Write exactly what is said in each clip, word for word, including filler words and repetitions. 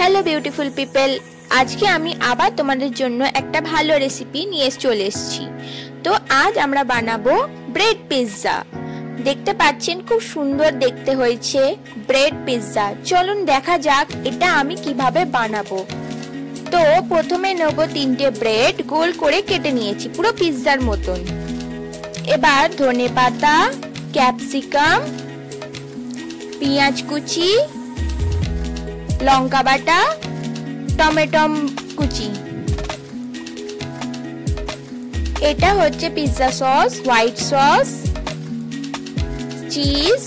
Hello beautiful people, आज के आमी आबार तोमादेर जोन्नो एकटा भालो रेसिपि निये चले एसेछि। तो आज आमरा बानाबो ब्रेड पिज्जा। देखते पाच्छेन खूब सुंदर देखते होयेछे ब्रेड पिज्जा। चलुन देखा जाक एटा आमी किभाबे बानाबो। तो प्रथमे नेब तीनटे ब्रेड गोल करे केटे नियेछि पुरो पिज्जार मतन। एबार धने पाता, कैप्सिकाम, पियाज कुचि, लंका बाटा, टमेटो कुचि, एटा होच्छे पिज्जा सस, व्हाइट सस, चीज।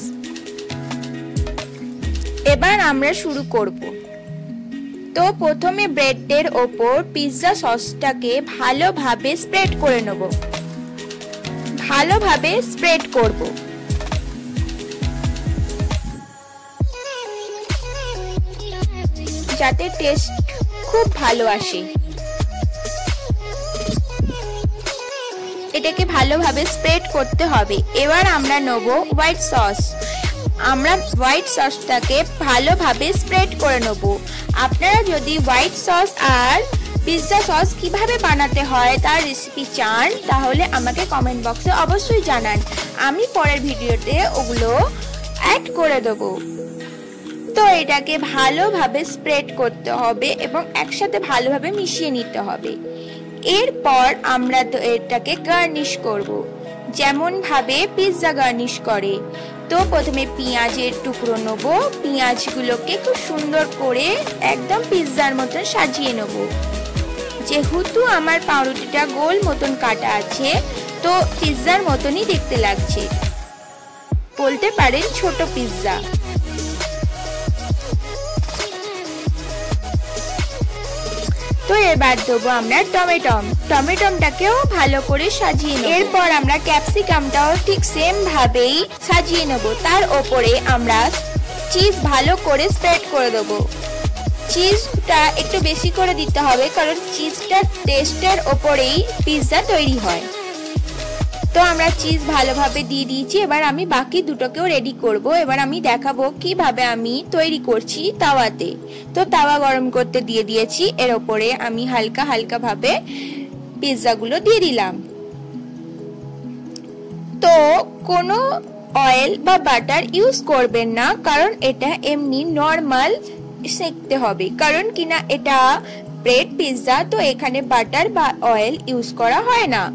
एबार आमरा शुरू करब। तो प्रथमे ब्रेडेर ओपर पिज्जा ससटाके भालोभाबे स्प्रेड करे नेब। भालोभाबे स्प्रेड करब। যাতে টেস্ট খুব ভালো আসে। এটাকে ভালোভাবে স্প্রেড করতে হবে। এবার আমরা নেব হোয়াইট সস। আমরা হোয়াইট সসটাকে ভালোভাবে স্প্রেড করে নেব। আপনারা যদি হোয়াইট সস আর পিৎজা সস কিভাবে বানাতে হয় তার রেসিপি চান তাহলে আমাকে কমেন্ট বক্সে অবশ্যই জানান। আমি পরের ভিডিওতে ওগুলো অ্যাড করে দেব। তো এটাকে ভালোভাবে স্প্রেড করতে হবে এবং একসাথে ভালোভাবে মিশিয়ে নিতে হবে। এরপর আমরা তো এটাকে গার্নিশ করব, যেমন ভাবে পিৎজা গার্নিশ করে। তো প্রথমে পেঁয়াজের টুকরো নেব। পেঁয়াজগুলোকে খুব সুন্দর করে একদম পিৎজার মতন সাজিয়ে নেব। যেহেতু আমার পাউরুটিটা গোল মতন কাটা আছে তো পিৎজার মতনই দেখতে লাগছে, বলতে পারেন ছোট পিৎজা। তো এবার দেবো আমরা টমেটো। টমেটোটাকেও ভালো করে সাজিয়ে নেব। এরপর আমরা ক্যাপসিকামটাও ঠিক সেম ভাবেই সাজিয়ে নেব। তার উপরে আমরা চিজ ভালো করে স্প্রেড করে দেব। চিজটা একটু বেশি করে দিতে হবে কারণ চিজটার টেস্টের উপরেই পিৎজা তৈরি হয়। তো আমরা চিজ ভালোভাবে দিয়ে দিয়েছি। এবার আমি বাকি দুটোকেও রেডি করব। এবার আমি দেখাবো কিভাবে আমি তৈরি করছি তাওয়াতে। তো তাওয়া গরম করতে দিয়ে দিয়েছি। এর উপরে আমি হালকা হালকা ভাবে পিৎজাগুলো দিয়ে দিলাম। তো কোনো অয়েল বা বাটার ইউজ করবেন না কারণ এটা এমনি নরমাল সেকতে হবে, কারণ কিনা এটা ব্রেড পিৎজা, তো এখানে বাটার বা অয়েল ইউজ করা হয় না।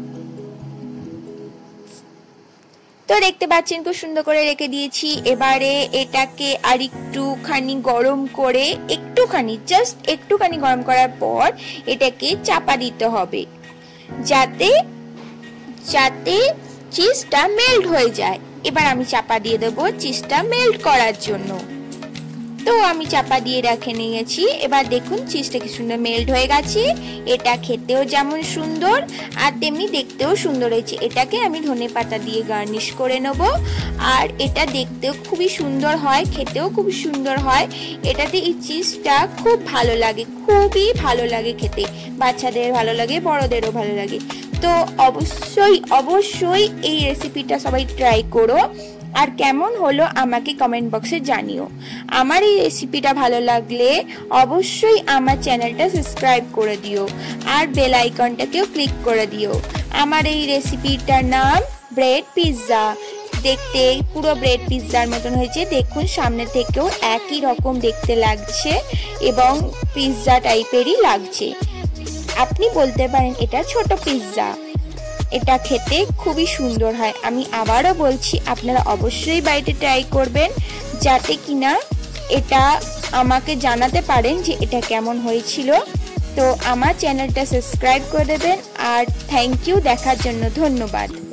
তো দেখতে পাচ্ছেন খুব সুন্দর করে রেখে দিয়েছি। এবারে এটাকে আরেকটুখানি গরম করে একটুখানি জাস্ট একটুখানি গরম করার পর এটাকে চাপা দিতে হবে যাতে যাতে চিজটা মেল্ট হয়ে যায়। এবার আমি চাপা দিয়ে দেবো চিজটা মেল্ট করার জন্য। তো আমি চাপা দিয়ে রেখে নিয়েছি। এবার দেখুন চিজটা কি সুন্দর মেল্ট হয়ে গেছে। এটা খেতেও যেমন সুন্দর আর তেমনি দেখতেও সুন্দর হয়েছে। এটাকে আমি ধনেপাতা দিয়ে গার্নিশ করে নেব। আর এটা দেখতেও খুবই সুন্দর হয়, খেতেও খুব সুন্দর হয়। এটাতে এই চিজটা খুব ভালো লাগে, খুবই ভালো লাগে খেতে। বাচ্চাদের ভালো লাগে, বড়দেরও ভালো লাগে। তো অবশ্যই অবশ্যই এই রেসিপিটা সবাই ট্রাই করো। আর কেমন হলো আমাকে কমেন্ট বক্সে জানিও। আমার এই রেসিপিটা ভালো লাগলে অবশ্যই আমার চ্যানেলটা সাবস্ক্রাইব করে দিও আর বেল আইকনটাকেও ক্লিক করে দিও। আমার এই রেসিপিটার নাম ব্রেড পিৎজা। দেখতে পুরো ব্রেড পিৎজার মতন হয়েছে। দেখুন সামনে থেকেও একই রকম দেখতে লাগছে এবং পিৎজা টাইপেরই লাগছে। আপনি বলতে পারেন এটা ছোট পিৎজা। এটা খেতে খুবই সুন্দর হয়। আমি আবারও বলছি আপনারা অবশ্যই বাড়িতে ট্রাই করবেন যাতে কিনা এটা আমাকে জানাতে পারেন যে এটা কেমন হয়েছিল। তো আমার চ্যানেলটা সাবস্ক্রাইব করে দেবেন আর থ্যাংক ইউ দেখার জন্য। ধন্যবাদ।